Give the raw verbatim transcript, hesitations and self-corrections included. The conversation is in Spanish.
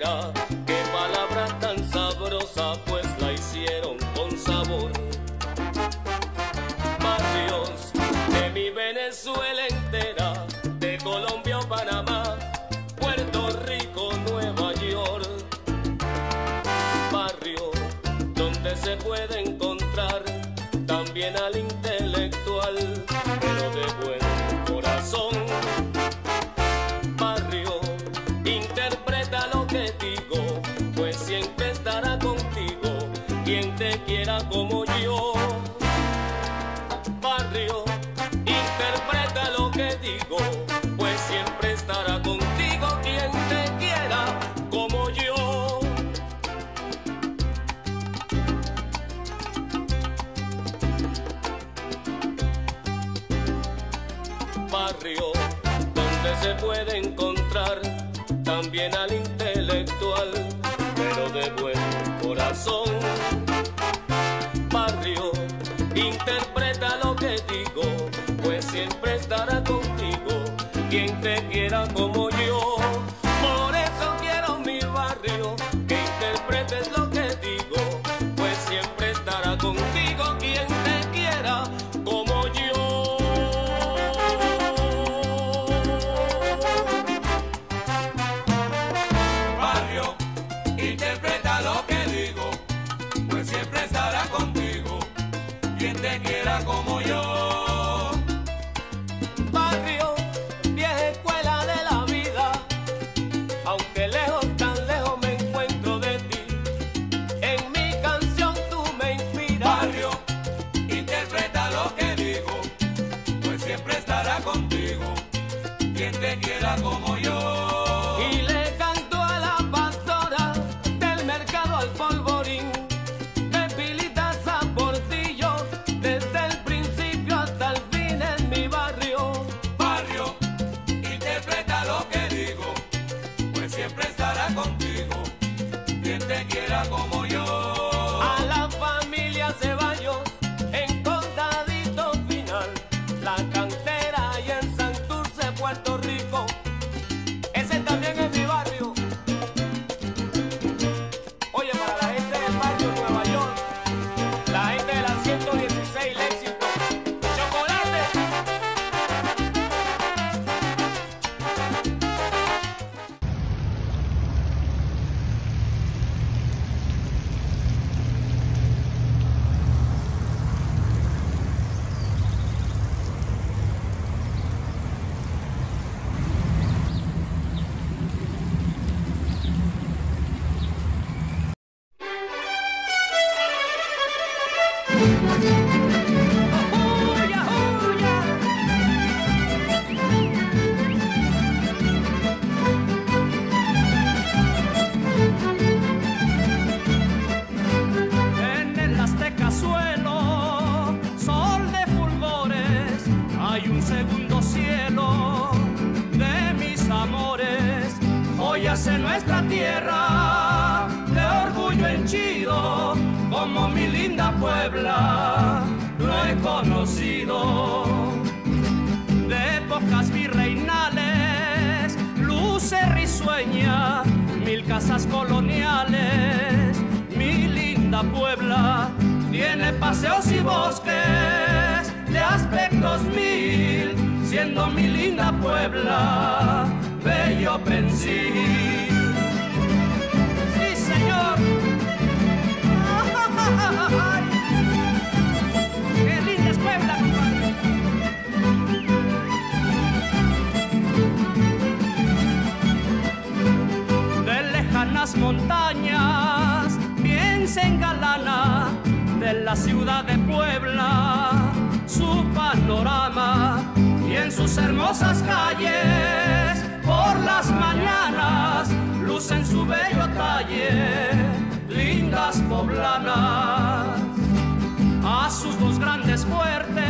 entera. Qué palabra tan sabrosa, pues la hicieron con sabor. Barrios de mi Venezuela entera, de Colombia o Panamá, Puerto Rico, Nueva York. Barrio donde se puede encontrar también al intelectual, pero de buen corazón. Barrio, interpreta lo que digo, pues siempre estará contigo quien te quiera como yo. Barrio, interpreta lo que digo, pues siempre estará contigo quien te quiera como yo. Barrio donde se puede encontrar también al intelectual, pero de buen corazón. Barrio, interpreta lo que digo, pues siempre estará contigo quien te quiera como yo. Por eso quiero mi barrio, que interpretes lo que digo, pues siempre estará contigo quien te quiera como yo. Barrio, interpreta lo que digo, pues siempre estará contigo quien te quiera como yo. Barrio, vieja escuela de la vida, aunque lejos, tan lejos me encuentro de ti, en mi canción tú me inspiras. Barrio, interpreta lo que digo, pues siempre estará contigo quien te quiera como yo. Y le canto a la pastora del mercado al polvorín, de Pilitas a Portillo, desde el principio hasta el fin en mi barrio. Barrio, interpreta lo que digo, pues siempre estará contigo quien te quiera como yo. A la familia Ceballos en Condadito Final, La Cantera y en Santurce, Puerto Rico. Ese también es mi barrio. Oye, para la gente del barrio Nueva York, la gente de la ciento dieciséis Lexington, chocolate. ¡Ajuya, ajuya! En el azteca suelo, sol de fulgores, hay un segundo cielo de mis amores. Joyas en nuestra tierra, de orgullo henchido, como mi linda Puebla, lo he conocido. De épocas virreinales, luce risueña, mil casas coloniales, mi linda Puebla tiene paseos y bosques de aspectos mil, siendo mi linda Puebla bello pensil. Sí, señor. ¡Qué linda es Puebla, compadre! De lejanas montañas bien se engalana, de la ciudad de Puebla su panorama, y en sus hermosas calles por las mañanas lucen su bello talle lindas poblanas. A sus dos grandes fuertes